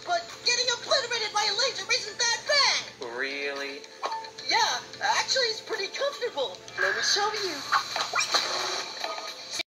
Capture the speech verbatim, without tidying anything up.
but getting obliterated by a laser isn't that bad. Really? Yeah, actually it's pretty comfortable. Let me show you.